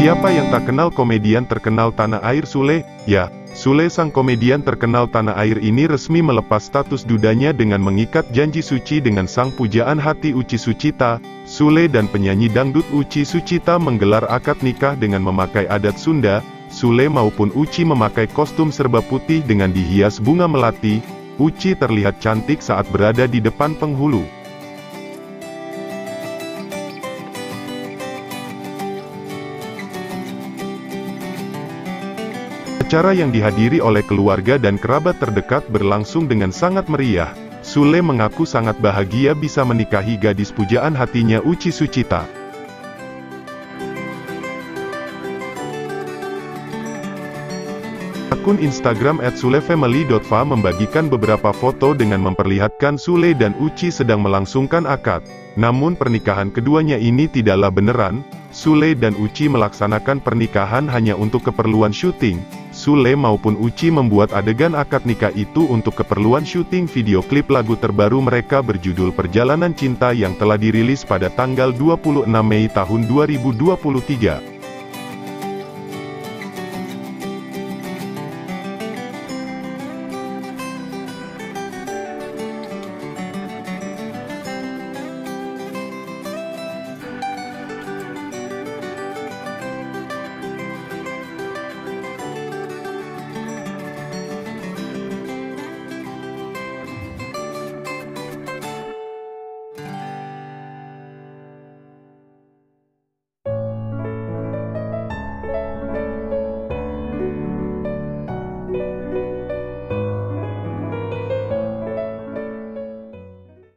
Siapa yang tak kenal komedian terkenal tanah air Sule? Ya, Sule sang komedian terkenal tanah air ini resmi melepas status dudanya dengan mengikat janji suci dengan sang pujaan hati Uci Sucita. Sule dan penyanyi dangdut Uci Sucita menggelar akad nikah dengan memakai adat Sunda. Sule maupun Uci memakai kostum serba putih dengan dihias bunga melati. Uci terlihat cantik saat berada di depan penghulu. Acara yang dihadiri oleh keluarga dan kerabat terdekat berlangsung dengan sangat meriah. Sule mengaku sangat bahagia bisa menikahi gadis pujaan hatinya Uci Sucita. Akun Instagram @sulefamily.fa membagikan beberapa foto dengan memperlihatkan Sule dan Uci sedang melangsungkan akad. Namun pernikahan keduanya ini tidaklah beneran. Sule dan Uci melaksanakan pernikahan hanya untuk keperluan syuting. Sule maupun Uci membuat adegan akad nikah itu untuk keperluan syuting video klip lagu terbaru mereka berjudul Perjalanan Cinta yang telah dirilis pada tanggal 26 Mei tahun 2023.